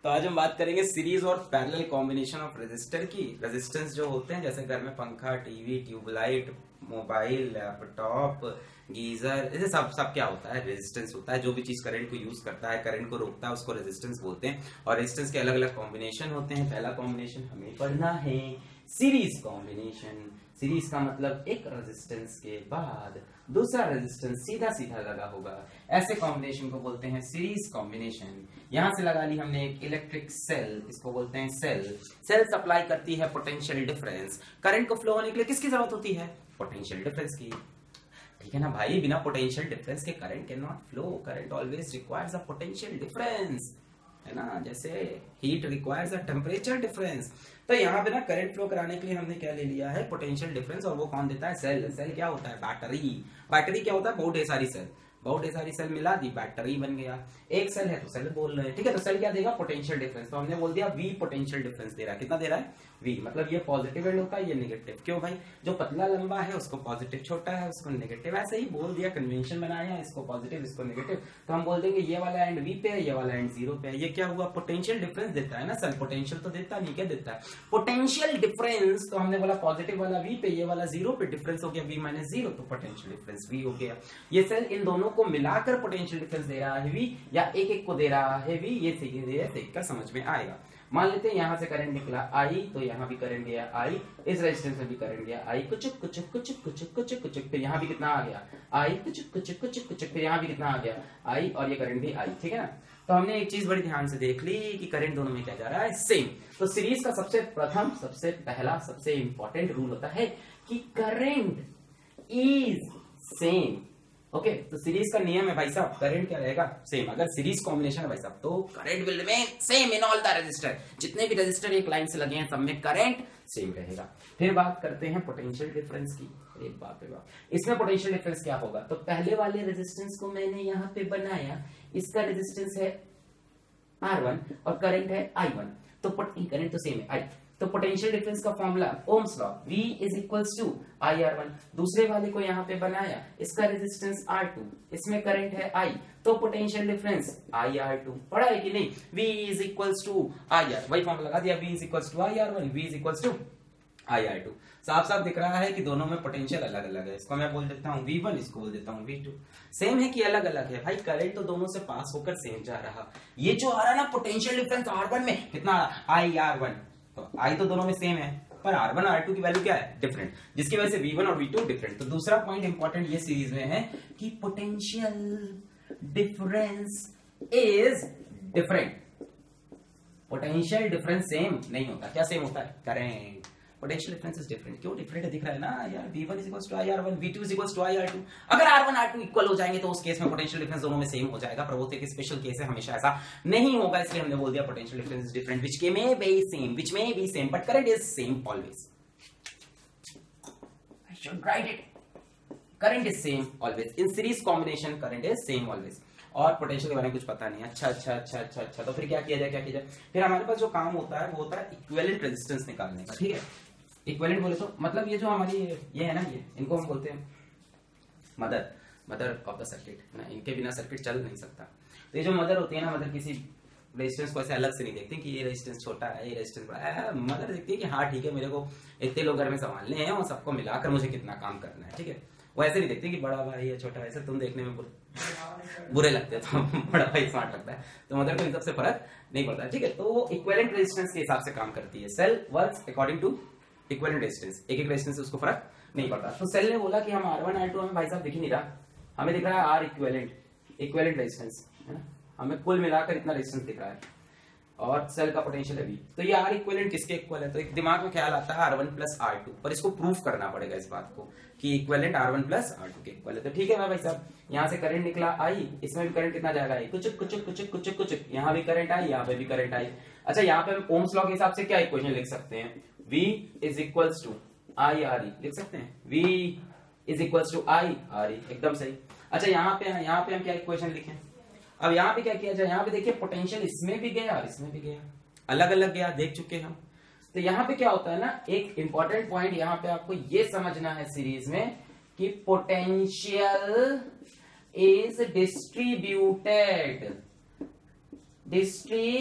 तो आज हम बात करेंगे सीरीज और पैरेलल कॉम्बिनेशन ऑफ रेजिस्टर की। रेजिस्टेंस जो होते हैं जैसे घर में पंखा, TV, tubelight, mobile, laptop, geyser, ऐसे सब क्या होता है, रेजिस्टेंस होता है। जो भी चीज करंट को यूज करता है, करंट को रोकता है, उसको रेजिस्टेंस बोलते हैं। और रेजिस्टेंस के अलग अलग कॉम्बिनेशन होते हैं। पहला कॉम्बिनेशन हमें पढ़ना है सीरीज कॉम्बिनेशन। सीरीज का मतलब एक रेजिस्टेंस के बाद दूसरा रेजिस्टेंस सीधा सीधा लगा होगा, ऐसे कॉम्बिनेशन को बोलते हैं सीरीज कॉम्बिनेशन। यहां से लगा ली हमने एक इलेक्ट्रिक सेल, इसको बोलते हैं सेल। सेल सप्लाई करती है पोटेंशियल डिफरेंस। करंट को फ्लो होने के लिए किसकी जरूरत होती है? पोटेंशियल डिफरेंस की। ठीक है ना भाई, बिना पोटेंशियल डिफरेंस के current can not flow. Current always requires a potential difference, है ना, जैसे heat requires a temperature difference. तो यहाँ पे ना करंट फ्लो कराने के लिए हमने क्या ले लिया है? Potential difference. और वो कौन देता है? सेल। सेल क्या होता है? बैटरी। बैटरी क्या होता है? बहुत ढेर सारी सेल, बहुत ढेर सारी सेल मिला दी, बैटरी बन गया। एक सेल है तो सेल बोल रहे हैं, ठीक है। तो सेल क्या देगा? Potential difference. तो हमने बोल दिया V पोटेंशियल डिफरेंस दे रहा है। कितना दे रहा है? V। मतलब ये पॉजिटिव एंड होता है, ये नेगेटिव। क्यों भाई? जो पतला लंबा है उसको पॉजिटिव, छोटा है उसको नेगेटिव। ऐसे ही बोल दिया, कन्वेंशन बनाया, इसको पॉजिटिव इसको नेगेटिव। तो हम बोल देंगे ये वाला एंड V पे है, ये वाला एंड 0 पे है। ये क्या हुआ? पोटेंशियल डिफरेंस देता है ना सेल। पोटेंशियल तो देता नहीं, क्या देता है? Potential difference. तो हमने बोला पॉजिटिव वाला V पे, ये वाला 0 पे, डिफरेंस हो गया V माइनस 0, तो पोटेंशियल डिफरेंस V हो गया। ये सेल इन दोनों को मिलाकर पोटेंशियल डिफरेंस दे रहा है V, या एक एक को दे रहा है V, ये देख कर समझ में आएगा। मान लेते हैं यहां से करंट निकला I, तो यहां भी करंट गया I, इस रेजिस्टेंस में भी करंट गया I, कुचुक कुचुक कुचुक कुचुक कुचुक कुचुक, फिर यहां भी कितना आ गया I, कुचुक कुचुक कुचुक कुचुक, फिर यहां भी कितना आ गया I, और ये करंट भी I। ठीक है ना। तो हमने एक चीज बड़ी ध्यान से देख ली कि करंट दोनों में क्या जा रहा है? सेम। तो सीरीज का सबसे प्रथम, सबसे पहला, सबसे इंपॉर्टेंट रूल होता है कि करंट इज सेम। ओके, तो सीरीज का नियम है भाई साहब, करंट क्या रहेगा? सेम। अगर सीरीज कॉम्बिनेशन है भाई साहब तो current will remain same in all the resistor. जितने भी रेजिस्टर एक लाइन से लगे हैं सब में करंट सेम रहेगा। फिर बात करते हैं पोटेंशियल डिफरेंस की। एक बात है बात, इसमें पोटेंशियल डिफरेंस क्या होगा? तो पहले वाले रेजिस्टेंस को मैंने यहाँ पे बनाया, इसका रेजिस्टेंस है R1 और करंट है I1, तो करंट तो सेम है I। तो पोटेंशियल डिफरेंस का formula Ohm's law, V is equals to IR1। दूसरे वाले को यहाँ पे बनाया, इसका रेजिस्टेंस R2, इसमें करंट है I, तो पोटेंशियल डिफरेंस IR2। पढ़ा है कि नहीं? V is equals to IR, वही फॉर्मूला लगा दिया, V is equals to IR1, V is equals to IR2। साफ साफ दिख रहा है कि दोनों में पोटेंशियल अलग अलग है। इसको मैं बोल देता हूँ V1, इसको बोल देता हूँ V2। सेम है कि अलग अलग है? भाई करंट तो दोनों से पास होकर सेम जा रहा। ये जो आ रहा ना पोटेंशियल डिफरेंस R1 में कितना आ रहा? IR1। तो I तो दोनों में सेम है, पर R1 और R2 की वैल्यू क्या है? डिफरेंट, जिसकी वजह से V1 और V2 डिफरेंट। तो दूसरा पॉइंट इंपॉर्टेंट ये सीरीज में है कि potential difference is different. Potential difference same नहीं होता। क्या सेम होता है? Current. Potential difference is different. क्यों डिफरेंट है? दिख रहा है ना यार, V1 is equals to IR1, V2 is equals to IR2। अगर R1 R2 इक्वल हो जाएंगे तो उस केस में पोटेंशियल डिफरेंस दोनों में सेम हो जाएगा, पर वो तो एक स्पेशल केस है, हमेशा ऐसा नहीं होगा। इसलिए हमने बोल दिया potential difference is different, which may be same, but current is same always. I should write it, current is same always in series combination, current is same always. और पोटेंशियल के बारे में कुछ पता नहीं। अच्छा, तो फिर क्या किया जाए? फिर हमारे पास जो काम होता है वो होता है इक्विवेलेंट रेजिस्टेंस निकालने का। ठीक है, इक्विवेलेंट बोले तो मतलब ये जो हमारी ये है ना, ये इनको हम बोलते हैं मदर ऑफ द सर्किट ना। इनके बिना सर्किट चल नहीं सकता। तो ये जो मदर होती है ना, मदर किसी रेजिस्टेंस को ऐसे अलग से नहीं देखते कि ये रेजिस्टेंस छोटा है, ये रेजिस्टेंस बड़ा है। मदर देखती है कि हाँ ठीक है, मेरे को इतने लोग घर में संभालने हैं और सबको मिलाकर मुझे कितना काम करना है। ठीक है, वो ऐसे नहीं देखते कि बड़ा भाई है छोटा, ऐसे तुम देखने में बुरे लगते हैं तो बड़ा भाई स्मार्ट लगता है। तो मदर को इन सबसे फर्क नहीं पड़ता। ठीक है, तो इक्विवेलेंट रेजिस्टेंस के हिसाब से काम करती है। Cell works according to equivalent resistance. एक रेजिस्टेंस से उसको फर्क नहीं पड़ता। तो सेल ने बोला कि हम R1 R2 हमें भाई साहब दिख ही नहीं रहा, हमें दिख रहा है R इक्विवेलेंट रेजिस्टेंस, है ना। हमें कुल मिलाकर इतना रेजिस्टेंस दिख रहा है और सेल का पोटेंशियल है V। तो ये R इक्विवेलेंट किसके इक्वल है? तो एक दिमाग में ख्याल आता है R1 प्लस R2, पर इसको प्रूफ करना पड़ेगा इस बात को कि इक्विवेलेंट R1 प्लस R2 के इक्वल है। तो ठीक है भाई साहब, यहाँ से करंट निकला I, इसमें भी करंट कितना जाएगा? कुचुक कुचुक कुचुक कुचुक कुचुक, यहाँ भी करंट I, यहाँ पे भी करंट I। अच्छा, यहाँ पे हम ओम्स लॉ के हिसाब से क्या इक्वेशन लिख सकते हैं? V is equals to IRE लिख सकते हैं। V is equals to IRE, एकदम सही। अच्छा, यहाँ पे हम क्या इक्वेशन लिखें? अब यहाँ पे क्या किया जाए? यहाँ पे देखिए पोटेंशियल इसमें भी गया और इसमें भी गया, अलग अलग गया, देख चुके हम। तो यहाँ पे क्या होता है ना, एक इंपॉर्टेंट पॉइंट यहाँ पे आपको ये समझना है सीरीज में कि potential is distributed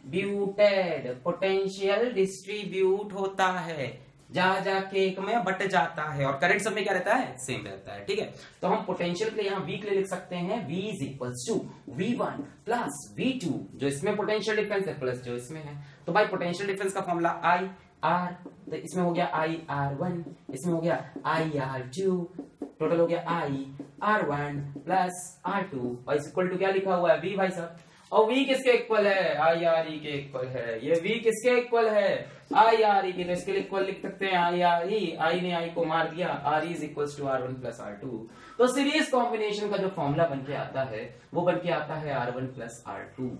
distributed, potential distribute होता है, जा जाके एक में बट जाता है, और करंट सब में क्या रहता है, सेम रहता है। ठीक है, तो हम पोटेंशियल के लिए यहाँ V के लिए लिख सकते हैं V is equals to V1 plus V2, जो इसमें पोटेंशियल डिफरेंस है प्लस जो इसमें है। तो भाई पोटेंशियल डिफरेंस का फॉर्मूला I R, तो इसमें हो गया I R1, इसमें हो गया I R2, टोटल हो गया I R1 प्लस R2, और इस इक्वल टू क्या लिखा हुआ है, V भाई साहब। और V किसके इक्वल है, आई आर ई के इक्वल है। ये V किसके इक्वल है, आई आर ई के, तो इसके लिए इक्वल लिख सकते हैं आई आर ई, आई ने आई को मार दिया, R is equals to R1 plus R2। तो सीरीज कॉम्बिनेशन का जो फॉर्मूला बन के आता है वो बन के आता है R1 प्लस R2,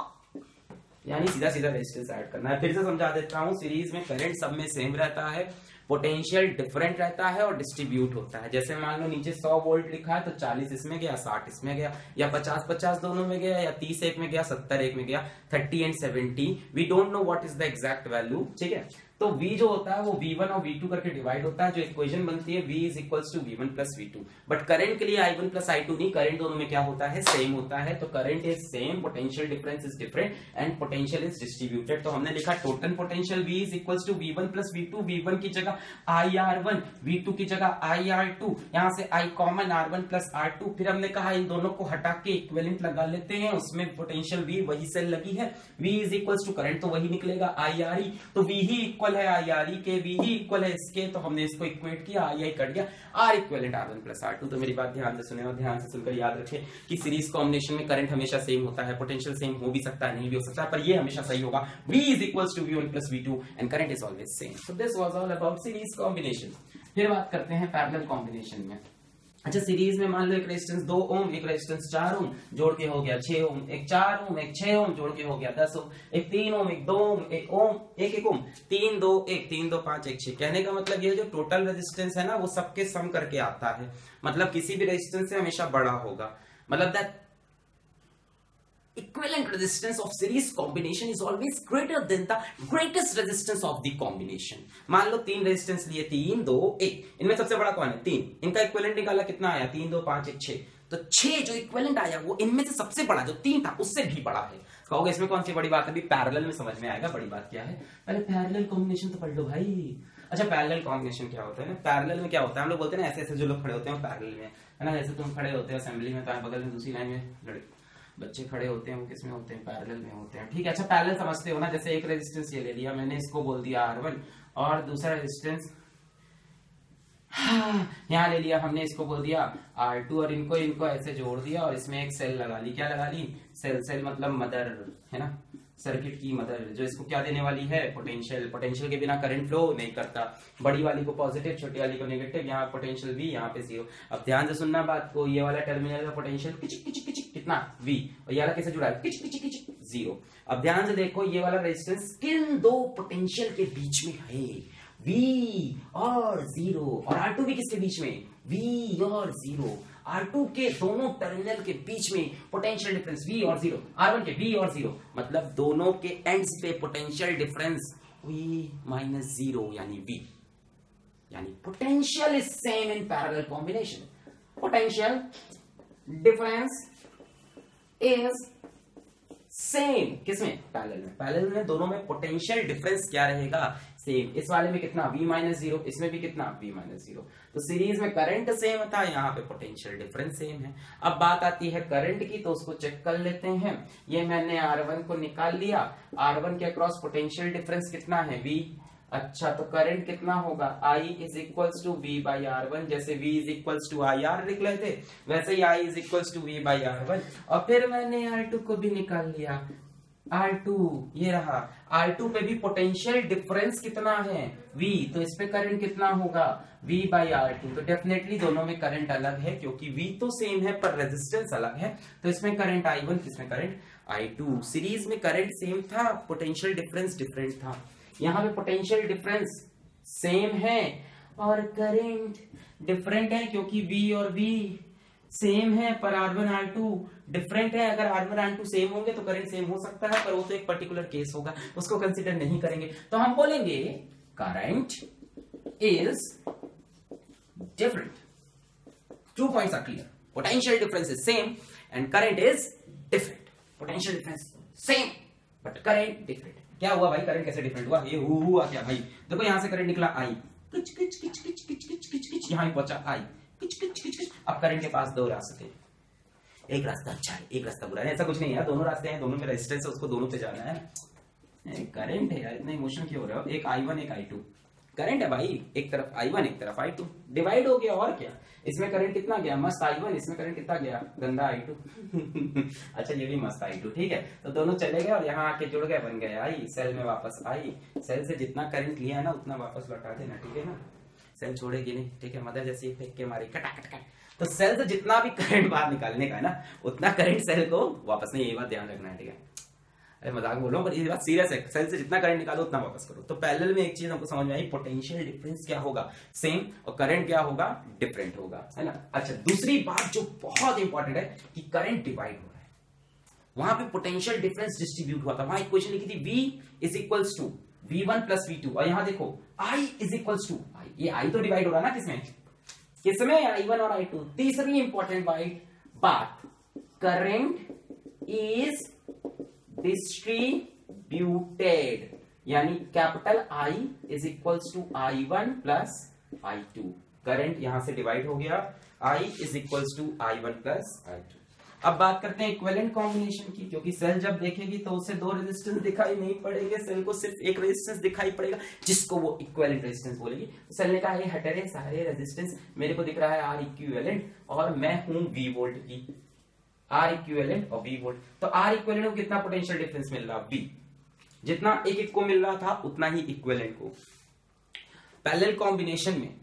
यानी सीधा सीधा रेजिस्टेंस ऐड करना है। फिर से समझा देता हूं, सीरीज में करंट सब में सेम रहता है, पोटेंशियल डिफरेंट रहता है और डिस्ट्रीब्यूट होता है। जैसे मान लो नीचे 100 वोल्ट लिखा है तो 40 इसमें गया, 60 इसमें गया, या 50-50 दोनों में गया, या 30 एक में गया, 70 एक में गया, 30 and 70, we don't know what is the exact value. ठीक है, तो V जो होता है वो V1 और V2 करके डिवाइड होता है, जो इक्वेशन बनती है V is equals to V1 plus V2। But current के लिए I1 प्लस I2 नहीं, करंट दोनों में क्या होता है, सेम होता है। तो current is same, potential difference is different and potential is distributed. तो हमने लिखा total potential V is equals to V1 plus V2, V1 की जगह IR1, V2 की जगह IR2, यहाँ से I common R1 plus R2। फिर हमने कहा इन दोनों को हटा के इक्विवेलेंट लगा लेते हैं, उसमें पोटेंशियल V वही सेल लगी है, V is equals to current तो वही निकलेगा IRE, तो V ही इक्वल है IRE के, V ही इक्वल है इसके, तो हमने इसको इक्वेट किया, आई कट गया, R equivalent R1 plus R2। तो मेरी बात ध्यान से सुने और ध्यान से सुनकर याद रखें कि सीरीज कॉम्बिनेशन में करंट हमेशा सेम होता है, पोटेंशियल सेम हो भी सकता है, नहीं भी हो सकता है, पर ये हमेशा सही होगा, V is equals to V1 plus V2 and current is always same. So this was all about series combination. फिर बात करते हैं पैरेलल कॉम्बिनेशन में। अच्छा, सीरीज में मान लो एक रेजिस्टेंस 2 ओम, एक रेजिस्टेंस 4 ओम, जोड़ के हो गया 6 ओम, एक 4 ओम, एक 6 ओम, जोड़ के हो गया 10 ओम, एक 3 ओम, एक 2 ओम, एक ओम, एक ओम, 3 2 1, 3 2 5 1 6। कहने का मतलब ये जो टोटल रेजिस्टेंस है ना वो सबके सम करके आता है, मतलब किसी भी रेजिस्टेंस से हमेशा बड़ा होगा, मतलब that equivalent resistance of series combination is always greater than the greatest resistance of the combination। मान लो 3 रेजिस्टेंस लिए, 3 2 1, इनमें सबसे बड़ा कौन है, 3, इनका इक्विवेलेंट निकाला, कितना आया, 3 2 5 1 6, तो 6 जो इक्विवेलेंट आया वो इनमें से सबसे बड़ा, जो 3 था उससे भी बड़ा है। कहोगे इसमें कौन सी बड़ी बात है, अभी पैरेलल में समझ में आएगा बड़ी बात क्या है। पहले पैरेलल कॉम्बिनेशन तो पढ़ लो भाई। अच्छा, पैरेलल कॉम्बिनेशन क्या होता है ना, पैरेलल में क्या होता है, हम लोग बोलते हैं ना ऐसे ऐसे जो लोग खड़े होते हैं पैरेलल में, है ना, जैसे तुम खड़े होते हो असेंबली में, बगल में दूसरी लाइन में बच्चे खड़े होते हैं, वो किसमें होते हैं, पैरेलल में होते हैं। ठीक है, अच्छा पैरेलल समझते हो ना, जैसे एक रेजिस्टेंस ये ले लिया मैंने, इसको बोल दिया R1, और दूसरा रेजिस्टेंस यहाँ ले लिया हमने, इसको बोल दिया R2, और इनको इनको ऐसे जोड़ दिया और इसमें एक सेल लगा ली। क्या लगा ली, सेल, सेल मतलब मदर, है ना, सर्किट की मदर, जो इसको क्या देने वाली है, पोटेंशियल। पोटेंशियल के बिना करंट फ्लो नहीं करता, बड़ी वाली को पॉजिटिव, छोटी वाली को नेगेटिव, यहाँ पोटेंशियल V, यहाँ पे 0। अब ध्यान से सुनना बात को, ये वाला टर्मिनल का पोटेंशियल किचिक किचिक किचिक कितना V, और ये वाला कैसे जुड़ा है, किचिक किचिक किचिक 0। अब ध्यान से देखो, ये वाला रेजिस्टेंस किन दो पोटेंशियल के बीच में है, V और 0, और R2 भी किसके बीच में, V और 0। R2 के दोनों टर्मिनल के बीच में पोटेंशियल डिफरेंस V और 0, R1 के V और 0, मतलब दोनों के एंड्स पे पोटेंशियल डिफरेंस V माइनस 0 यानी V, यानी potential is same in parallel combination. Potential difference is same किसमें, पैरेलल में। पैरेलल में दोनों में पोटेंशियल डिफरेंस क्या रहेगा, सेम। इस वाले में कितना V माइनस 0, इसमें भी कितना V माइनस 0। तो सीरीज में करंट सेम था, यहाँ पे पोटेंशियल डिफरेंस सेम है। अब बात आती है करंट की, तो उसको चेक कर लेते हैं। ये मैंने R1 को निकाल लिया, R1 के अक्रॉस पोटेंशियल डिफरेंस कितना है, V। अच्छा, तो करंट कितना होगा, I is equals to V by R1, जैसे V is equals to IR लिख लेते, वैसे ही I is equals to V by R1। और फिर मैंने R2 को भी निकाल लिया, R2 ये रहा, R2 पे भी पोटेंशियल डिफरेंस कितना है, V, तो इस पे करंट कितना होगा, V बाई R2। तो डेफिनेटली दोनों में करंट अलग है, क्योंकि V तो सेम है पर रेजिस्टेंस अलग है, तो इसमें करंट I1, इसमें करंट I2। सीरीज में करंट सेम था, पोटेंशियल डिफरेंस डिफरेंट था। यहाँ पे पोटेंशियल डिफरेंस सेम है और करंट डिफरेंट है, क्योंकि V और V सेम है पर R1 R2 डिफरेंट है। अगर R1 R2 सेम होंगे तो करंट सेम हो सकता है, पर वो तो एक पर्टिकुलर केस होगा, उसको कंसीडर नहीं करेंगे। तो हम बोलेंगे current is different. 2 points are clear, potential difference is same and current is different. Potential difference same, but current different. क्या हुआ भाई, करंट कैसे डिफरेंट हुआ, ये हुआ क्या भाई, देखो यहां से करंट निकला आई, किच किच किच किच किच किच किच किच, यहां पहुंचा आई, किच किच किच किच। अब करंट के पास दो रास्ते, एक रास्ता अच्छा है एक रास्ता बुरा है, ऐसा कुछ नहीं है, दोनों रास्ते हैं, दोनों में रेजिस्टेंस है, उसको दोनों पे जाना है। करंट है यार, इतना इमोशन क्यों हो रहे हो, एक I1 एक I2 करंट है भाई, एक तरफ I1 एक तरफ I2, डिवाइड हो गया और क्या। इसमें करंट कितना गया, मस्त I1, इसमें करंट कितना गया, गंदा I2 अच्छा ये भी मस्त I2, ठीक है। तो दोनों चले गए और यहाँ आके जुड़ गए, बन गए आई, सेल में वापस आई। सेल से जितना करंट लिया है ना उतना वापस लौटा देना, ठीक है ना, सेल छोड़ेगी नहीं, ठीक है। मदर जैसे फेंक के मारी कटा। तो सेल से जितना भी करंट बाहर निकालने का है ना, उतना करंट सेल को वापस नहीं, ये बात ध्यान रखना है, ठीक है। अरे मजाक बोल रहा हूँ पर ये बात सीरियस है, सेल से जितना करंट निकालो उतना वापस करो। तो पैरेलल में एक चीज हमको समझ में आई, पोटेंशियल डिफरेंस क्या होगा, सेम, और करंट क्या होगा, डिफरेंट होगा, है ना। अच्छा दूसरी बात जो बहुत इंपॉर्टेंट है कि करंट डिवाइड हो रहा है, वहां पे पोटेंशियल डिफरेंस डिस्ट्रीब्यूट हुआ था, वहां इक्वेशन लिखी थी V is equals to V1 plus V2, और यहां देखो I is equals to I, ये I तो डिवाइड हो रहा है ना किसमें, I1 और I2। तीसरी इंपॉर्टेंट बात, करंट इज डिस्ट्रीब्यूटेड, यानी capital I is equals to I1 plus I2, current यहां से डिवाइड हो गया, I is equals to I1 plus I2। अब बात करते हैं इक्विवेलेंट कॉम्बिनेशन की, क्योंकि सेल जब देखेगी तो उसे दो रेजिस्टेंस दिखाई नहीं पड़ेंगे, सेल को सिर्फ एक रेजिस्टेंस दिखाई पड़ेगा जिसको वो इक्विवेलेंट रेजिस्टेंस बोलेगी। तो सेल ने कहा ये हट रहे सारे रेजिस्टेंस, मेरे को दिख रहा है R इक्विवेलेंट और मैं हूं V वोल्ट की, R इक्विवेलेंट और V वोल्ट। तो R इक्विवेलेंट को कितना पोटेंशियल डिफरेंस मिल रहा, V, जितना एक एक को मिल रहा था उतना ही इक्विवेलेंट को। पैरेलल कॉम्बिनेशन में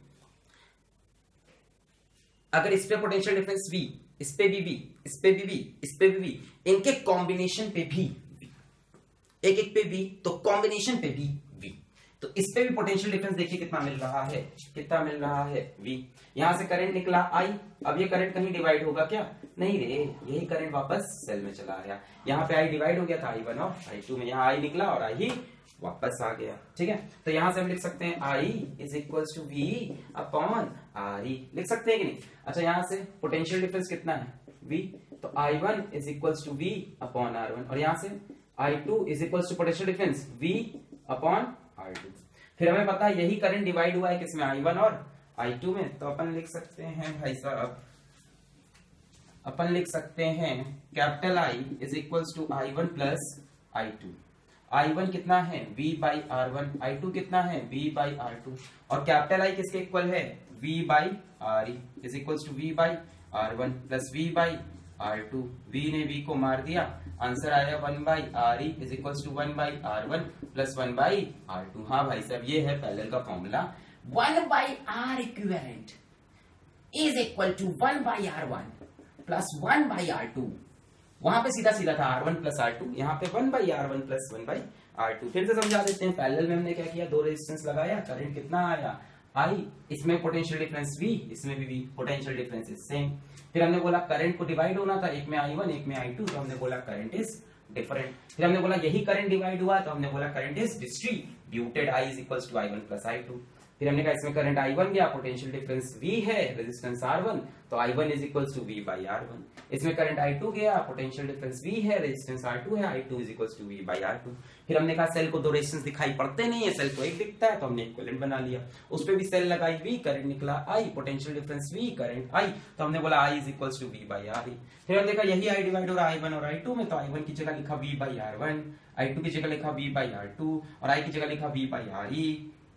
अगर इस पे पोटेंशियल डिफरेंस V, इस पे भी V, इस पे भी V, इस पे भी V, इनके कॉम्बिनेशन पे भी V, एक एक पे V तो कॉम्बिनेशन पे भी V। तो इस पे भी पोटेंशियल डिफरेंस देखिए कितना मिल रहा है, कितना मिल रहा है V। यहां से करंट निकला I, अब ये करंट कहीं डिवाइड होगा क्या, नहीं रे, यही करंट वापस सेल में चला आया। यहाँ पे I डिवाइड हो गया था I1 और I2 में, यहाँ I निकला और I ही वापस आ गया, ठीक है। तो यहां से हम लिख सकते हैं I is equals to V upon RE, लिख सकते हैं कि नहीं। अच्छा यहाँ से पोटेंशियल डिफरेंस कितना है V, तो I1 is equals to V upon R1, और यहाँ से I2 is equals to potential difference V upon R2। फिर हमें पता है यही करंट डिवाइड हुआ है किसमें, I1 और I2 में, तो अपन लिख सकते हैं भाई साहब, अपन लिख सकते हैं capital I is equals to I1 plus I2। I1 कितना है V बाई R1, I2 कितना है V बाई R2, और कैपिटल I किसके इक्वल है, V by RE is equals to V by R1 plus V by R2। V ने V को मार दिया, आंसर आया 1 by RE is equals to 1 by R1 plus 1 by R2। हाँ भाई साहब ये है पैरेलल का formula, 1 by R equivalent is equal to 1 by R1 plus 1 by R2। वहां पे सीधा सीधा था R1 प्लस R2, यहाँ पे 1 by R1 plus 1 by R2। फिर से समझा देते हैं, पैरेलल में हमने क्या किया, दो रेजिस्टेंस लगाया, करंट कितना आया I, इसमें पोटेंशियल डिफरेंस V, इसमें भी V, potential difference is same. फिर हमने बोला करंट को डिवाइड होना था, एक में I1 एक में I2, तो हमने बोला करंट इज डिफरेंट। फिर हमने बोला यही करंट डिवाइड हुआ, तो हमने बोला current is distributed, I is equals to I1 plus I2। फिर हमने कहा इसमें करंट I1 गया, पोटेंशियल डिफरेंस V है, रेजिस्टेंस R1, तो I1 is equals to V by R1। इसमें करंट I2 गया, पोटेंशियल डिफरेंस V है, रेजिस्टेंस R2 है, I2 is equals to V by R2। फिर हमने कहा सेल को दो रेजिस्टेंस दिखाई पड़ते नहीं है, सेल को एक दिखता है, तो हमने इक्विवेलेंट बना लिया। उस पे भी सेल लगाई V, करंट निकला I, potential difference V, current I, तो हमने बोला I is equals to V by RE। फिर हमने देखा यही I डिवाइड हो रहा है I1 और I2 में, तो I1 की जगह लिखा V बाई R1, I2 की जगह लिखा V बाई R2, और I की जगह लिखा V बाई RE।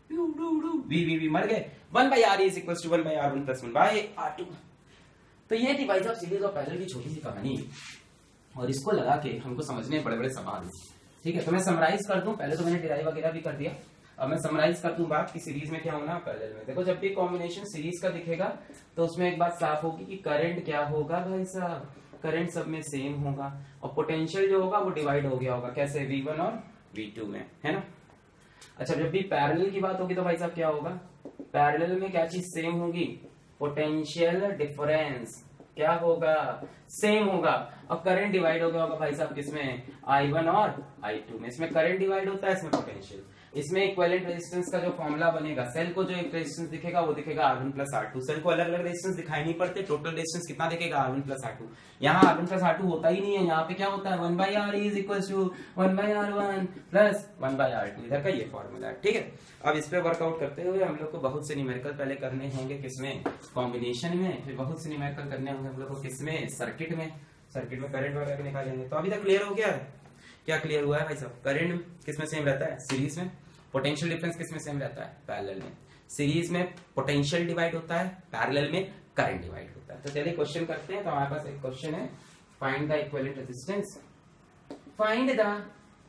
V मर गए, 1 by RE is equals to 1 by R1 plus 1 by R2। तो ये थी भाई साहब सीरीज और पैरेलल की छोटी सी कहानी, और इसको लगा के हमको समझने बड़े बड़े सवाल, ठीक है। तो मैं समराइज कर दूं, पहले तो मैंने डिराइव वगैरह भी कर दिया, अब मैं समराइज कर दूं बात की सीरीज में क्या होना, पैरेलल में देखो जब भी कॉम्बिनेशन सीरीज का दिखेगा तो उसमें एक बात साफ होगी कि करंट क्या होगा भाई साहब, करंट सब में सेम होगा, और पोटेंशियल जो होगा वो डिवाइड हो गया होगा, कैसे V1 और V2 में, है ना। अच्छा जब भी पैरेलल की बात होगी तो भाई साहब क्या होगा, पैरेलल में क्या चीज सेम होगी, पोटेंशियल डिफरेंस क्या होगा, सेम होगा। और करंट डिवाइड हो गया होगा भाई साहब किसमें, I1 और I2 में। इसमें करंट डिवाइड होता है, इसमें पोटेंशियल। इसमें इक्विवेलेंट रेजिस्टेंस का जो फॉर्मूला बनेगा, सेल को जो एक रेजिस्टेंस दिखेगा वो दिखेगा R1 प्लस R2। सेल को अलग अलग रेजिस्टेंस दिखाई नहीं पड़ते, टोटल रेजिस्टेंस कितना दिखेगा R1 प्लस R2। यहाँ R1 प्लस R2 होता ही नहीं है, यहाँ पे क्या होता है 1/R is equal to 1/R1 plus 1/R2। इधर का ये फॉर्मूला है, ठीक है। अब इस पे वर्कआउट करते हुए हम लोग को बहुत से न्यूमेरिकल पहले करने होंगे किसमें, कॉम्बिनेशन में, फिर बहुत से न्यूमेरिकल करने होंगे हम लोग को किसमें, सर्किट में। सर्किट में करंट वगैरह निकालेंगे। तो अभी तक क्लियर हो गया है, क्या क्लियर हुआ है भाई साहब? करंट किसमें सेम रहता है, सीरीज में। पोटेंशियल डिफरेंस किसमें सेम रहता है, पैरेलल में। सीरीज में पोटेंशियल डिवाइड होता है, पैरेलल में करंट डिवाइड होता है। तो चलिए क्वेश्चन करते हैं। तो हमारे पास एक क्वेश्चन है, find the equivalent resistance, find the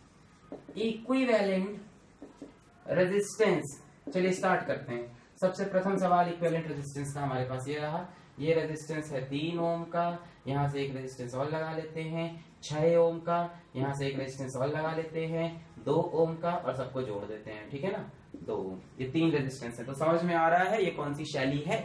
equivalent resistance. चलिए स्टार्ट करते हैं। सबसे प्रथम सवाल इक्विवेलेंट रेजिस्टेंस का हमारे पास ये रहा। ये रेजिस्टेंस है 3 ओम का, यहाँ से एक रेजिस्टेंस और लगा लेते हैं 6 ओम का, यहाँ से एक रेजिस्टेंस और लगा लेते हैं 2 ओम का, और सबको जोड़ देते हैं, ठीक है ना, 2 ओम। ये 3 रेजिस्टेंस है। तो समझ में आ रहा है ये कौन सी शैली है,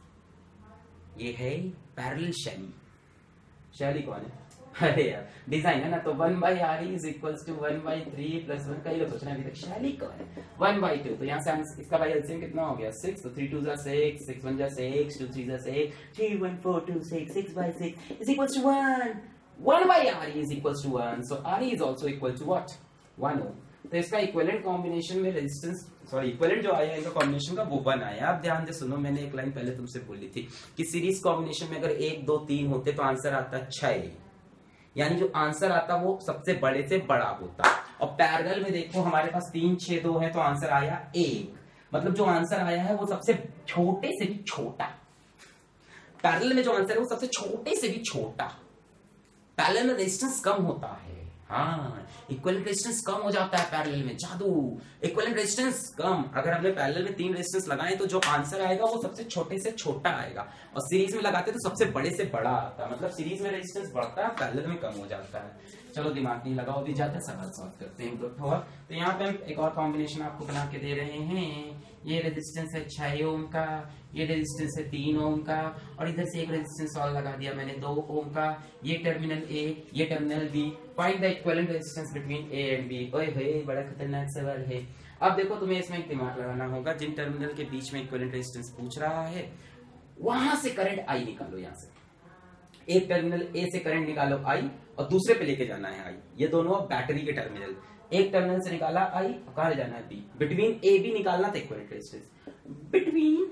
ये है पैरेलल शैली। शैली कौन है, अरे यार डिजाइन है ना। तो 1/R is equals to 1/3 plus 1। कई लोग सोच रहे हैं अभी तक शैली कौन है, 1/2। तो यहाँ से इसका भाई एलसीएम कितना हो गया 6। तो 3 2 जा 6, 6 1 जा 6, 2 3 जा 6, 3 1 4 2 6, 6/6 is equals to 1. 1/R is equals to 1. So R is also equal to what, 1 ohm। तो इसका इक्विवेलेंट कॉम्बिनेशन में रेजिस्टेंस, सॉरी इक्विवेलेंट जो आया इनका कॉम्बिनेशन का वो 1 आया। आप ध्यान से सुनो, मैंने एक लाइन पहले तुमसे बोली थी कि सीरीज कॉम्बिनेशन में अगर 1 2 3 होते तो आंसर आता 6, यानी जो आंसर आता वो सबसे बड़े से बड़ा होता। और पैरेलल में देखो हमारे पास 3 6 2 है, तो आंसर आया 1, मतलब जो आंसर आया है वो सबसे छोटे से भी छोटा। पैरेलल में जो आंसर है वो सबसे छोटे से भी छोटा। पैरेलल में रेजिस्टेंस कम होता है, हाँ इक्विवेलेंट रेजिस्टेंस कम हो जाता है पैरेलल में, जादू। इक्विवेलेंट रेजिस्टेंस कम, अगर हमने पैरेलल में 3 रेजिस्टेंस लगाए तो जो आंसर आएगा वो सबसे छोटे से छोटा आएगा, और सीरीज में लगाते तो सबसे बड़े से बड़ा आता है। मतलब सीरीज में रेजिस्टेंस बढ़ता है, पैरेलल में कम हो जाता है। चलो दिमाग नहीं लगाओ, अभी जाते सवाल सॉल्व करते हैं तो यहाँ पे हम एक और कॉम्बिनेशन आपको बना के दे रहे हैं। ये रेजिस्टेंस है 6 ओम का, ये रेजिस्टेंस है 3 ओम का, और इधर से एक रेजिस्टेंस और लगा दिया मैंने 2 ओम का। ये टर्मिनल ए, ये terminal B. Find the equivalent resistance between A and B. ओए होए बड़ा खतरनाक सवाल है। अब देखो तुम्हें इसमें एक दिमाग लगाना होगा, जिन टर्मिनल के बीच में इक्विवेलेंट रेजिस्टेंस पूछ रहा है वहां से करंट आई निकालो। यहाँ से एक टर्मिनल ए से करंट निकालो आई, और दूसरे पे लेके जाना है आई। ये दोनों बैटरी के टर्मिनल, एक टर्मिनल से निकाला आई, कहां ले जाना है बी। बिटवीन ए बी निकालना था equivalent resistance, between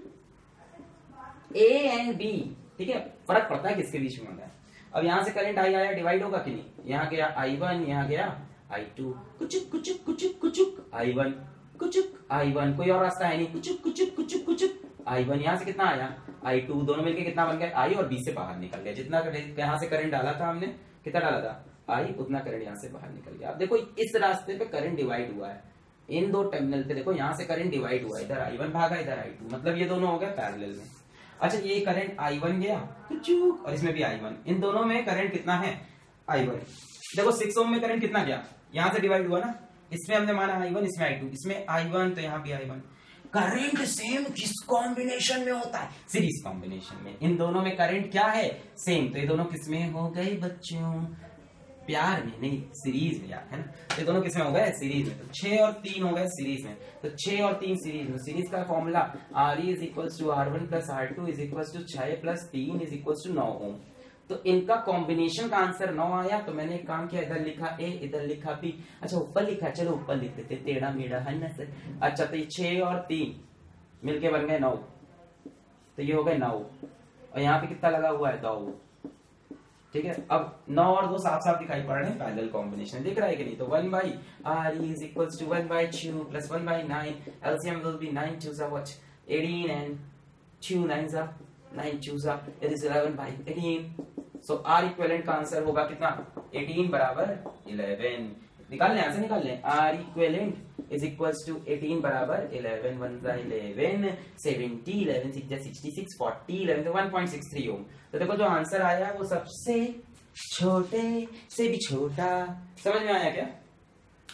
A and B, ठीक है। फर्क पड़ता है किसके बीच में होता है। अब यहां से करंट आई आया, डिवाइड होगा कि नहीं, यहाँ गया I1, यहाँ गया I2, कुचुक कुचुक कुचुक कुचुक I1, कुचुक I1, कोई और रास्ता है नहीं, कुचुक कुचुक कुचुक कुचुक I1। यहाँ से कितना आया I2, दोनों मिलके कितना बन गया I, और B से बाहर निकल गया। जितना यहाँ से करंट डाला था हमने, कितना डाला था I, उतना करंट यहाँ से बाहर निकल गया। अब देखो इस रास्ते पे करंट डिवाइड हुआ है, इन 2 टर्मिनल पे देखो यहाँ से करंट डिवाइड हुआ है, इधर I1 भागा इधर I2, मतलब ये दोनों हो गए पैरेलल में। अच्छा ये करंट I1 गया कुचुक, और इसमें भी I1, इन दोनों में करंट कितना है I1। देखो 6 ओम में करंट कितना गया, यहाँ से डिवाइड हुआ ना, इसमें हमने माना I1, इसमें I2, इसमें I1 तो यहाँ भी I1। करंट सेम किस कॉम्बिनेशन में होता है, सीरीज कॉम्बिनेशन में। इन दोनों में करंट क्या है, सेम। तो ये दोनों किसमें हो गए बच्चों, प्यार में नहीं सीरीज में यार, है ना। ये दोनों किसमें हो गए, सीरीज में। तो 6 और 3 हो गए सीरीज में, तो 6 और 3 सीरीज में। सीरीज का formula R is equals to R1 plus R2 is equals to 6 plus 3 is equals to 9 ohm. तो इनका कॉम्बिनेशन का आंसर 9 आया। तो मैंने एक काम किया, इधर लिखा ए, इधर लिखा बी। अच्छा ऊपर लिखा, चलो ऊपर लिख देते, टेढ़ा मेढ़ा है ना सर। अच्छा तो ये 6 और 3 मिलके बन गए 9, तो ये हो गए 9, और यहाँ पे कितना लगा हुआ है 2, ठीक है। अब 9 और 2 साफ साफ दिखाई पड़ रहे हैं, पैरेलल कॉम्बिनेशन दिख रहा है कि नहीं। तो 1/R is equals to 1/2 plus 1/9, LCM will be 9 2 जा व्हाट 18 एंड 2 9 जा 9 2 जा it is 11/18। So R equivalent का आंसर होगा कितना, 18 बराबर 11। निकाल लें, ऐसे निकाल लें। R equivalent is equals to 18 बराबर 11, 1 जा 11, 70, 11 6 जा 66, 40, 11 तो 1.63 ओम। तो देखो जो आंसर आया वो सबसे छोटे से भी छोटा। समझ में आया क्या?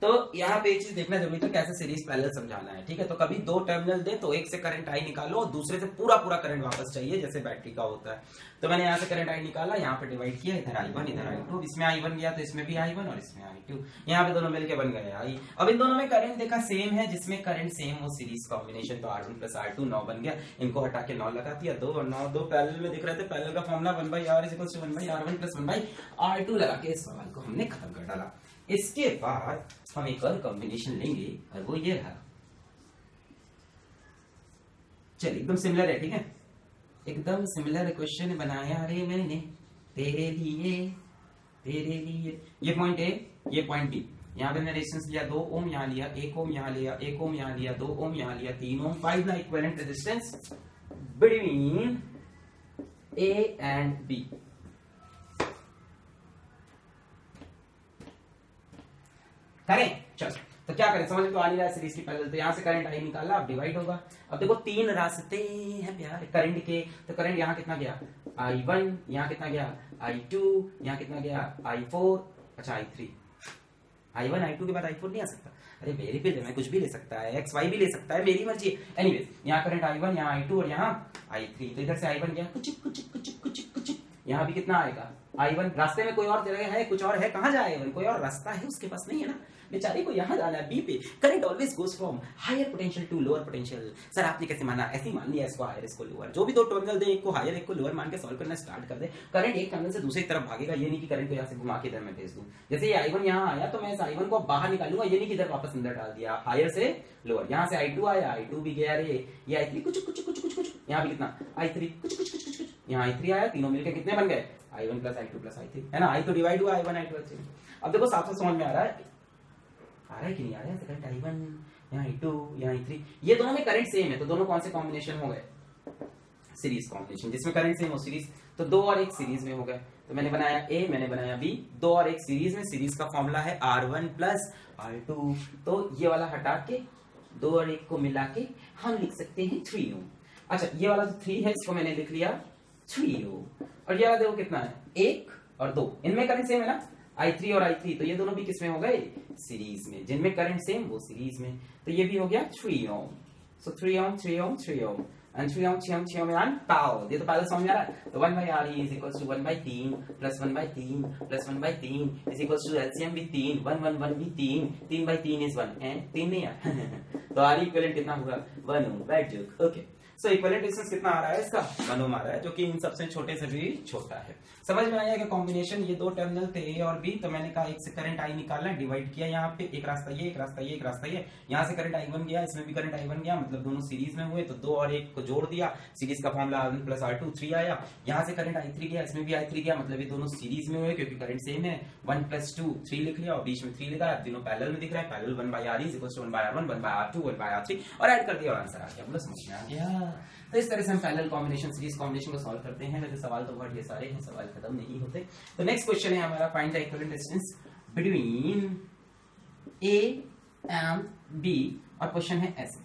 तो यहाँ पे एक चीज देखना जरूरी था, कैसे सीरीज पैरेलल समझाना है, ठीक है। तो कभी दो टर्मिनल दे तो एक से करंट आई निकालो और दूसरे से पूरा पूरा करंट वापस चाहिए, जैसे बैटरी का होता है। तो मैंने यहाँ से करंट आई निकाला, यहाँ पे डिवाइड किया, इधर i1 इधर i2, इसमें i1 गया तो इसमें भी i1 और इसमें i2, यहाँ पे दोनों मिलके बन गए i। अब इन दोनों में करंट देखा सेम है, जिसमें करंट सेम वो सीरीज कॉम्बिनेशन, तो R1 प्लस R2 9 बन गया, इनको हटा के 9 लगा दिया, 2 और 9 2 पैरेलल में दिख रहे थे, पैरेलल का formula 1/R = 1/R1 plus 1/R2 लगा के इस सवाल को हमने खत्म कर डाला। इसके बाद हम एक और कॉम्बिनेशन लेंगे और वो ये रहा। चलिए एकदम सिमिलर है, ठीक है, एकदम सिमिलर क्वेश्चन बनाया रे मैंने तेरे लिए। ये पॉइंट ए, ये पॉइंट बी, यहाँ पे मैंने रेजिस्टेंस लिया 2 ओम, यहाँ लिया 1 ओम, यहाँ लिया 1 ओम, यहाँ लिया 2 ओम, यहाँ लिया 3 ohm, find the equivalent resistance between A and B. करें, चलो तो क्या करें, समझ में तो आ नहीं रहा है सीरीज की पैरेलल। तो यहाँ से करंट आई निकाला, अब डिवाइड होगा। अब देखो 3 रास्ते हैं प्यार करंट के, तो करंट यहाँ कितना गया i1, यहाँ कितना गया i2, यहाँ कितना गया i4, अच्छा i3। i1 i2 के बाद i4 नहीं आ सकता, अरे वेरिएबल है, मैं कुछ भी ले सकता है, x y भी ले सकता है, मेरी मर्जी है। एनीवेज यहाँ करंट i1, यहाँ i2 और यहाँ i3, तो इधर से i1 गया कुछ कुछ कुछ कुछ कुछ, यहाँ भी कितना आएगा i1। रास्ते में कोई और जगह है, कुछ और है, कहाँ जाए i1, कोई और रास्ता है उसके पास नहीं है ना, बेचारे को यहाँ जाना है बी पे। Current always goes from higher potential to lower potential. Sir आपने कैसे माना, ऐसे ही मान लिया, इसको हायर इसको लोअर, जो भी दो टर्मिनल दे, एक को हायर एक को लोअर मान के सॉल्व करना स्टार्ट कर दे, करंट एक टर्मिनल से दूसरी तरफ भागेगा। ये नहीं कि करंट को यहाँ से घुमा के इधर मैं भेज दूं, जैसे ये i1 यहाँ आया तो मैं इस i1 को बाहर निकालूंगा, ये नहीं कि इधर वापस अंदर डाल दिया, हायर से लोअर। यहाँ से i2 आया, i2 भी गया रे, ये i3 कुछ कुछ कुछ कुछ कुछ, यहाँ भी कितना i3 कुछ कुछ कुछ कुछ, यहाँ i3 आया, तीनों मिलकर कितने बन गए i1 plus i2 plus i3, है ना, i तो डिवाइड हुआ i1 i2 i3। अब देखो साफ साफ समझ में आ रहा है कि नहीं आ रहा है, करंट i1 यहाँ i2 यहाँ i3, ये दोनों में करंट सेम है, तो दोनों कौन से कॉम्बिनेशन हो गए, सीरीज कॉम्बिनेशन, जिसमें करंट सेम हो सीरीज, तो 2 और 1 सीरीज में हो गए। तो मैंने बनाया A, मैंने बनाया B, 2 और 1 सीरीज में, सीरीज का फॉर्मूला है R1 प्लस R2, तो ये वाला हटा के 2 और 1 को मिला के हम लिख सकते हैं 3 ओम। अच्छा ये वाला जो 3 है इसको मैंने लिख लिया 3 ओम, और ये वाला देखो कितना है 1 और 2, इनमें करंट सेम है ना i3 और i3, तो ये दोनों भी किसमें हो गए सीरीज में, जिनमें करंट सेम वो सीरीज में, तो ये भी हो गया 3 ohm. So 3 ohm 3 ohm 3 ohm and 3 ohm 6 ohm 6 ohm and power, ये तो पहले समझ आ रहा है। तो 1/R is equals to 1/3 plus 1/3 plus 1/3 is equals to LCM भी 3, 1 1 1 भी 3, 3/3 इज 1 एंड 3 नहीं है तो R इक्विवेलेंट कितना हुआ 1 ohm, bad joke, okay. So equivalent resistance कितना आ रहा है इसका 1 ओम आ रहा है, जो कि इन सबसे छोटे से भी छोटा है। समझ में आया कि कॉम्बिनेशन, ये दो टर्मिनल थे A और B, तो मैंने कहा एक से करंट I निकालना, डिवाइड किया, यहाँ पे एक रास्ता ये एक रास्ता ये एक रास्ता ये, यहाँ से करंट I1 गया, इसमें भी करंट I1 गया, मतलब दोनों सीरीज में हुए, तो 2 और 1 को जोड़ दिया, सीरीज का फॉर्मूला R1 प्लस R2 3 आया। यहाँ से करंट I3 गया, इसमें भी I3 गया, मतलब ये दोनों सीरीज में हुए क्योंकि करंट सेम है, 1 प्लस 2 3 लिख लिया और बीच में 3 लिखा है, तीनों पैरेलल में दिख रहा है, parallel 1/R is equals to 1/R1 1/R2 1/R3 और ऐड कर दिया और आंसर आ गया, बोलो समझ में आ गया। तो इस तरह से हम पैरेलल कॉम्बिनेशन सीरीज कॉम्बिनेशन को सॉल्व करते हैं। वैसे सवाल तो बहुत ढेर सारे हैं, सवाल खत्म नहीं होते। तो नेक्स्ट क्वेश्चन है हमारा, find the equivalent resistance between A and B, और क्वेश्चन है ऐसे,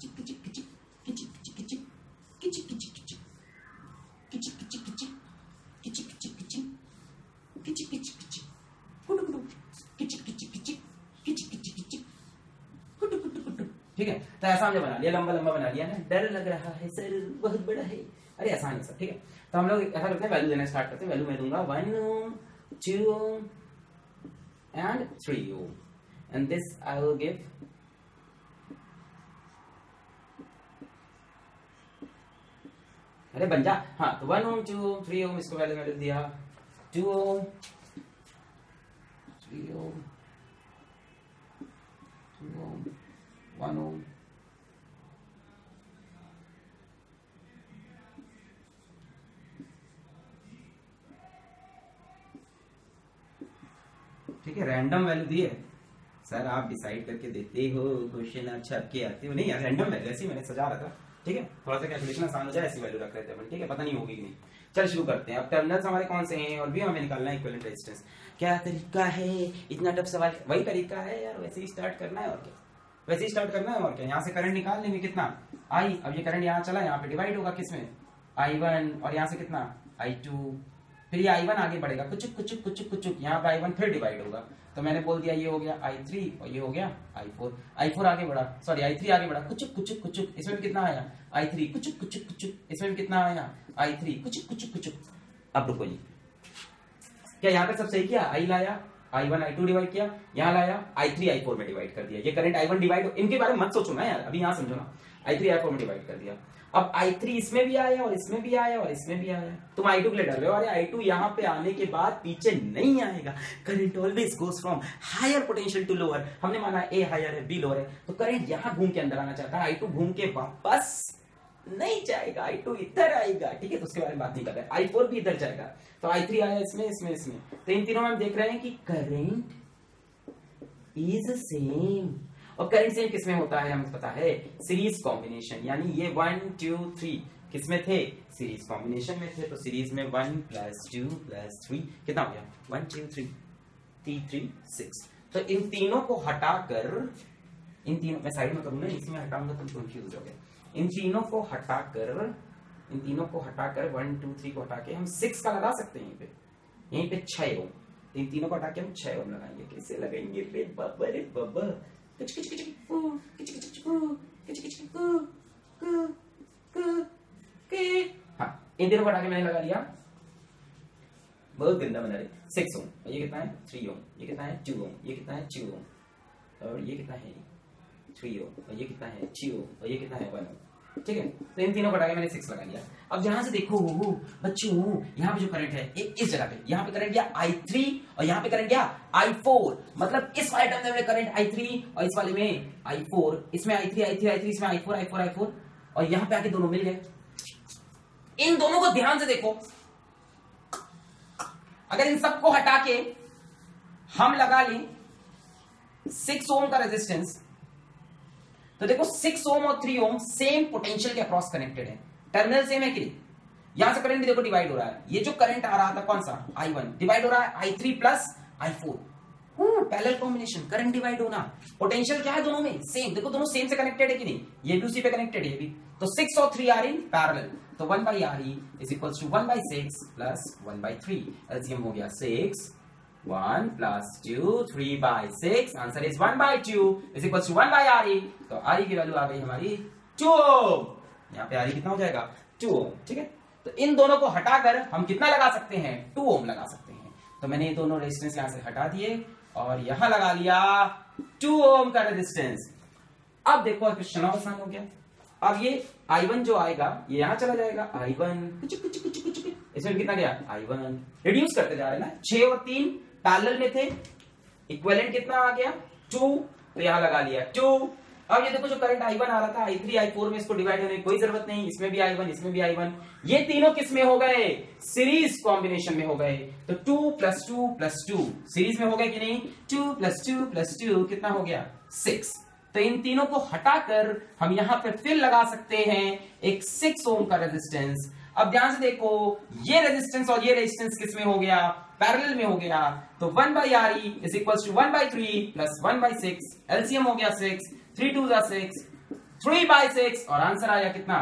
ठीक है। तो ऐसा हमने बना लिया, लंबा लंबा बना लिया ना, डर लग रहा है सर बहुत बड़ा है, अरे आसान है सर, ठीक है। तो हम लोग ऐसा करते हैं, वैल्यू देना स्टार्ट करते हैं। वैल्यू मैं दूंगा 1 ohm 2 ohm and 3 ohm, and this I will give अरे बन जा, हाँ तो 1 ओम 2 ओम 3 ओम, इसको वैल्यू मैंने दिया 2 ओम 3 ओम 2 ओम 1 ओम, ठीक है। रैंडम वैल्यू दी है सर, आप डिसाइड करके देते हो क्वेश्चन, आप छाप के आते हो, नहीं यार रैंडम वैल्यू ऐसी मैंने सजा रहा था, ठीक है, थोड़ा सा कैलकुलेशन आसान हो जाए, ऐसी वैल्यू रख रहे थे अपन, ठीक है, पता नहीं होगी कि नहीं। चल शुरू करते हैं। अब टर्मिनल्स हमारे कौन से हैं और भी हमें निकालना है इक्विवेलेंट रेजिस्टेंस। क्या तरीका है, इतना टफ सवाल, वही तरीका है यार, वैसे ही स्टार्ट करना है और क्या, वैसे ही स्टार्ट करना है और क्या। यहाँ से करंट निकाल लेंगे कितना I, अब ये करंट यहाँ चला, यहाँ पे डिवाइड होगा किसमें I1, और यहाँ से कितना I2, फिर ये I1 आगे बढ़ेगा कुचुक कुचुक कुचुक कुचुक, यहाँ पे I1 फिर डिवाइड होगा, तो मैंने बोल दिया ये हो गया I3 और ये हो गया I4। I4 आगे बढ़ा, सॉरी I3 आगे बढ़ा कुचुक कुचुक कुचुक, इसमें भी कितना आया I3 कुचुक कुचुक कुचुक, इसमें भी कितना आया I3 कुचुक कुचुक कुचुक। अब रुको जी, क्या यहाँ पे सब सही किया? I लाया, I1 I2 डिवाइड किया, यहाँ लाया I3 I4 में डिवाइड कर दिया। ये करंट I1 डिवाइड, इनके बारे में मत सोचो ना यार, अभी यहाँ समझो ना। I3 I4 में डिवाइड कर दिया, अब I3 इसमें भी आया और इसमें भी आया और इसमें भी आया। तुम I2 के लिए डर रहे हो, अरे I2 यहाँ पे आने के बाद पीछे नहीं आएगा। Current always goes from higher potential to lower. हमने माना A हायर है B लोअर है, तो करंट यहाँ घूम के अंदर आना चाहता है, I2 घूम के वापस नहीं जाएगा, I2 इधर आएगा, ठीक है, तो उसके बारे में बात नहीं कर रहे। I4 भी इधर जाएगा, तो I3 आया इसमें इसमें इसमें, तो इन तीनों में हम देख रहे हैं कि करंट इज सेम। और करंट सेम किसमें होता है हमें पता है, सीरीज कॉम्बिनेशन, यानी ये 1 2 3 किसमें थे, सीरीज कॉम्बिनेशन में थे। तो सीरीज में 1 + 2 + 3 कितना हो गया 1 2 3 3 3 6। तो इन तीनों को हटाकर, इन तीनों मैं साइड में करूंगा, इसमें हटाऊंगा तुम कंफ्यूज हो जाओगे। इन तीनों को हटाकर 1 2 3 को हटा के हम 6 का लगा सकते हैं। यहीं पे 6 ओम, इन तीनों को हटा के हम 6 ओम लगाएंगे। कैसे लगाएंगे रे बाबा रे बाबा, हाँ, इन तीनों को हटा के मैंने लगा लिया, बहुत गंदा बना रहे। 6 ओम, ये कितना है 3 ओम, ये कितना है 2 ओम, ये कितना है 2 ओम, और ये कितना है 3 ओम, और ये कितना है 2 ओम, और ये कितना है 1 ओम, ठीक है। तो इन तीनों को हटा के मैंने 6 लगा लिया। अब यहां से देखो बच्चों, यहाँ पे जो करंट है इस जगह पे, यहाँ पे करंट गया I3 और यहाँ पे करंट गया I4, मतलब इस वाले टर्म में करंट I3 और इस वाले में I4, इसमें I3 इसमें I4 और यहाँ पे आके दोनों मिल गए। इन दोनों को ध्यान से देखो, अगर इन सबको हटा के हम लगा लें 6 ओम का रेजिस्टेंस, तो देखो 6 ओम और 3 ओम सेम पोटेंशियल के अक्रॉस कनेक्टेड है, टर्मिनल सेम है कि नहीं। यहां से करंट भी देखो डिवाइड हो रहा है, ये जो करंट आ रहा था कौन सा I1 डिवाइड हो रहा है I3 + I4, parallel combination, current divide होना, पोटेंशियल क्या है दोनों में सेम, देखो दोनों सेम से कनेक्टेड है कि नहीं, ये भी उसी पे कनेक्टेड है ये भी। तो 6 और 3 आर इन पैरेलल, तो 1/RE = 1/6 + 1/3, एलसीएम हो गया 6, 1 + 2 3/6, आंसर इज 1/2 = 1/RE। तो RE की वैल्यू आ गई हमारी 2 ओम, यहाँ पे RE कितना हो जाएगा 2 ओम, ठीक है। तो इन दोनों को हटाकर हम कितना लगा सकते हैं 2 ओम लगा सकते हैं। तो मैंने ये दोनों रेजिस्टेंस यहां से हटा दिए और यहां लगा लिया 2 ओम का रेजिस्टेंस। अब देखो क्वेश्चन आसान हो गया। अब ये I1 जो आएगा ये यहां चला जाएगा, I1 इसमें कितना गया I1, रिड्यूस करते जा रहे हैं ना, 6 और 3 पैरेलल में थे, इक्विवेलेंट कितना आ गया 2, तो यहां लगा लिया 2। अब ये देखो जो करंट I1 आ रहा था I3 I4 में, इसको डिवाइड होने की कोई जरूरत नहीं, इसमें भी I1 इसमें भी I1, ये तीनों किस में हो गए सीरीज कॉम्बिनेशन में हो गए। तो 2 + 2 + 2 सीरीज में हो गए कि नहीं, 2 + 2 + 2 कितना हो गया 6। तो इन तीनों को हटाकर हम यहां पे फिर लगा सकते हैं एक 6 ओम का रेजिस्टेंस। अब ध्यान से देखो ये रेजिस्टेंस और ये रेजिस्टेंस किस में हो गया पैरेलल में हो गया, तो 1/RE = 1/3 + 1/6, एलसीएम हो गया 6, 3 2 6, 3/6 और आंसर आया कितना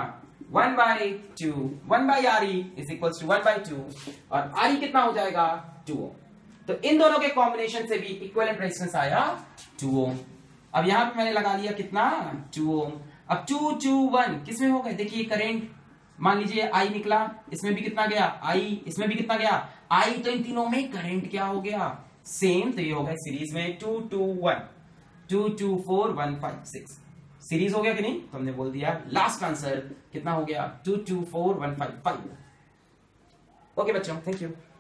1/2, 1/RE = 1/2 और RE कितना हो जाएगा 2 ओम। तो इन दोनों के कॉम्बिनेशन से भी इक्विवेलेंट रेजिस्टेंस आया 2 ओम। अब यहां पे मैंने लगा लिया कितना 2 ओम। अब 2 2 1 किसमें हो गए, देखिए करंट मान लीजिए I निकला, इसमें भी कितना गया I, इसमें भी कितना गया I, तो इन तीनों में करंट क्या हो गया सेम, तो ये हो गया सीरीज में 2 2 1 2 2 4 1 5 6 सीरीज हो गया कि नहीं। तो हमने बोल दिया लास्ट आंसर कितना हो गया 2 2 4 1 5 5। ओके बच्चों, थैंक यू।